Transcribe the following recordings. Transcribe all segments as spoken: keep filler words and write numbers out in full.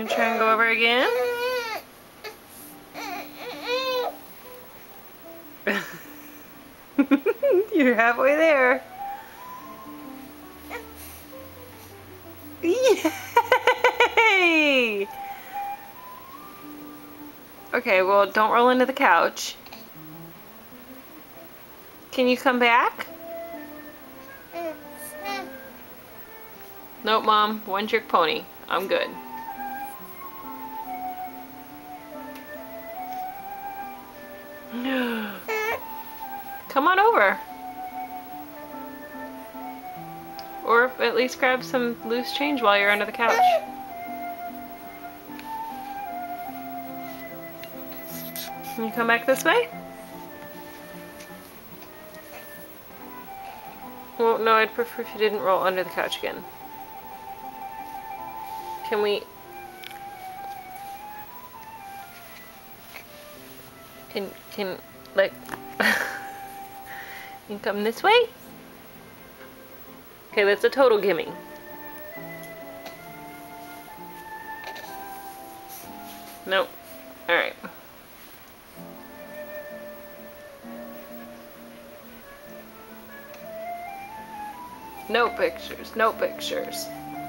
You try and go over again? You're halfway there. Yay! Okay, well, don't roll into the couch. Can you come back? Nope, Mom. One trick pony. I'm good. Come on over. Or at least grab some loose change while you're under the couch. Can you come back this way? Well, no, I'd prefer if you didn't roll under the couch again. Can we... Can, can, like... You can come this way? Okay, that's a total gimme. Nope. Alright. No pictures, no pictures.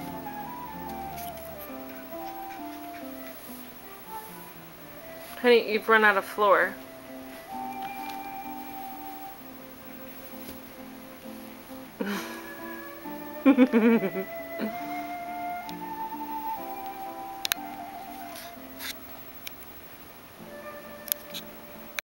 Honey, you've run out of floor.